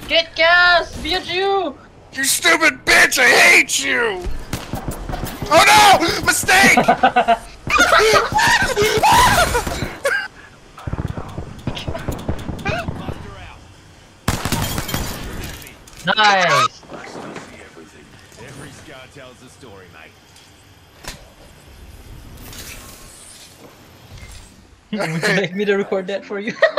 Get gas! Be a Jew! You stupid bitch! I hate you! Oh no! Mistake! Nice! Every scar tells a story, mate. Would you like me to record that for you?